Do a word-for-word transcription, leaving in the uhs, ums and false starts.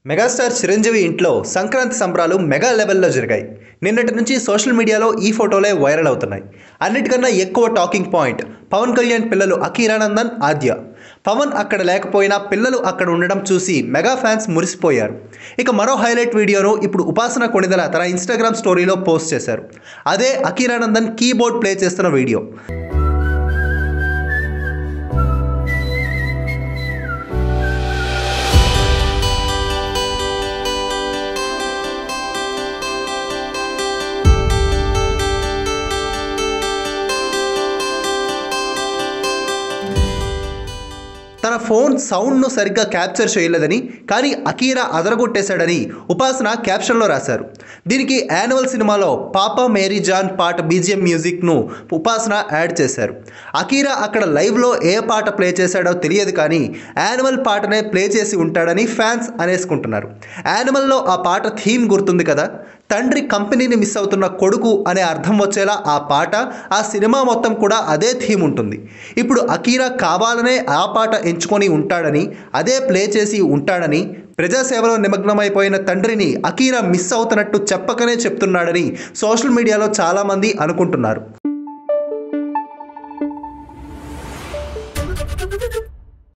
Megastar Chiranjeevi ఇంట్లో సంక్రాంతి సంబరాలు mega లెవెల్లో జరిగాయి. నిన్నటి నుంచి సోషల్ మీడియాలో ఈ ఫోటోలే వైరల్ అవుతున్నాయి. అన్నిటికన్నా ఎక్కువ టాకింగ్ పాయింట్ పవన్ కళ్యాణ్ పిల్లలు అఖీరానందన్, ఆద్య. పవన్ అక్కడ లేకపోయినా పిల్లలు అక్కడ ఉండడం చూసి మెగా ఫ్యాన్స్ మురిసిపోయారు. ఇక మరో హైలైట్ వీడియోను ఇప్పుడు ఉపాసన కొణిదెల తన ఇన్స్టాగ్రామ్ స్టోరీలో పోస్ట్ చేశారు. అదే అఖీరానందన్ కీబోర్డ్ ప్లే చేస్తున్న వీడియో. తన ఫోన్ సౌండ్ను సరిగ్గా క్యాప్చర్ చేయలేదని, కానీ అఖీరా అదరగొట్టేశాడని ఉపాసన క్యాప్షన్లో రాశారు. దీనికి యాన్యువల్ సినిమాలో పాపా మేరీ జాన్ పాట బీజిఎం మ్యూజిక్ను ఉపాసన యాడ్ చేశారు. అఖీరా అక్కడ లైవ్లో ఏ పాట ప్లే చేశాడో తెలియదు, కానీ యాన్యువల్ పాటనే ప్లే చేసి ఉంటాడని ఫ్యాన్స్ అనేసుకుంటున్నారు. యాన్యువల్లో ఆ పాట థీమ్ గుర్తుంది కదా, తండ్రి కంపెనీని మిస్ అవుతున్న కొడుకు అనే అర్థం వచ్చేలా ఆ పాట, ఆ సినిమా మొత్తం కూడా అదే థీమ్ ఉంటుంది. ఇప్పుడు అఖీరా కావాలనే ఆ పాట ఎంచుకొని ఉంటాడని, అదే ప్లే చేసి ఉంటాడని, ప్రజాసేవలో నిమగ్నమైపోయిన తండ్రిని అఖీరా మిస్ అవుతున్నట్టు చెప్పకనే చెప్తున్నాడని సోషల్ మీడియాలో చాలామంది అనుకుంటున్నారు.